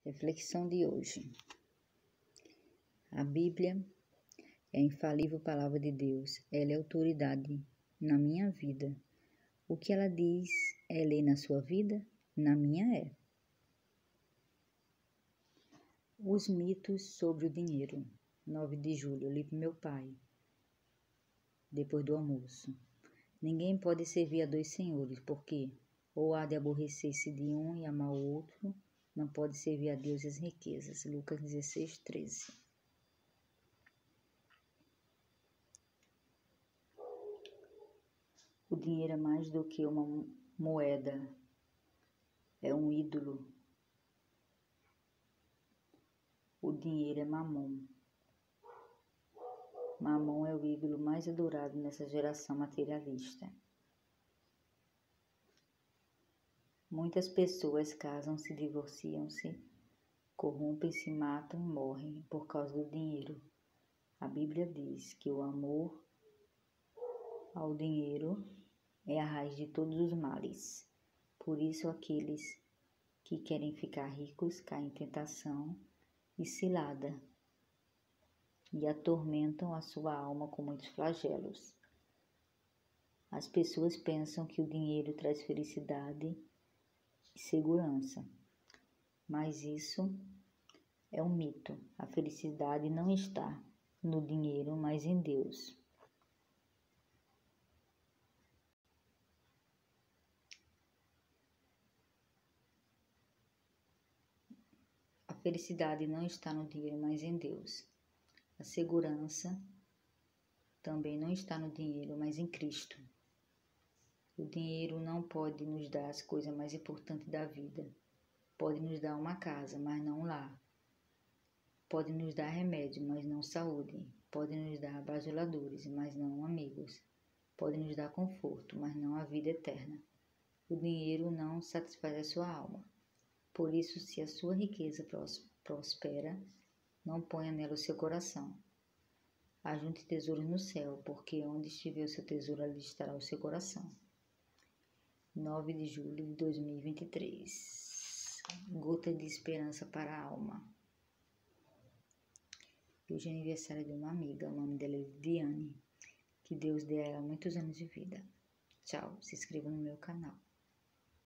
Reflexão de hoje. A Bíblia é a infalível palavra de Deus. Ela é autoridade na minha vida. O que ela diz é lei na sua vida? Na minha é. Os mitos sobre o dinheiro. 9 de julho, eu li para meu pai, depois do almoço. Ninguém pode servir a 2 senhores, porque ou há de aborrecer-se de um e amar o outro, não pode servir a Deus e as riquezas. Lucas 16, 13. O dinheiro é mais do que uma moeda, é um ídolo. O dinheiro é Mamon. Mamon é o ídolo mais adorado nessa geração materialista. Muitas pessoas casam-se, divorciam-se, corrompem-se, matam e morrem por causa do dinheiro. A Bíblia diz que o amor ao dinheiro é a raiz de todos os males. Por isso, aqueles que querem ficar ricos caem em tentação e cilada e atormentam a sua alma com muitos flagelos. As pessoas pensam que o dinheiro traz felicidade e segurança, mas isso é um mito. A felicidade não está no dinheiro, mas em Deus. A felicidade não está no dinheiro, mas em Deus. A segurança também não está no dinheiro, mas em Cristo. O dinheiro não pode nos dar as coisas mais importantes da vida. Pode nos dar uma casa, mas não um lar. Pode nos dar remédio, mas não saúde. Pode nos dar bajuladores, mas não amigos. Pode nos dar conforto, mas não a vida eterna. O dinheiro não satisfaz a sua alma. Por isso, se a sua riqueza prospera, não ponha nela o seu coração. Ajunte tesouros no céu, porque onde estiver o seu tesouro, ali estará o seu coração. 9 de julho de 2023. Gota de esperança para a alma. Hoje é aniversário de uma amiga, o nome dela é Lidiane. Que Deus dê a ela muitos anos de vida. Tchau, se inscreva no meu canal.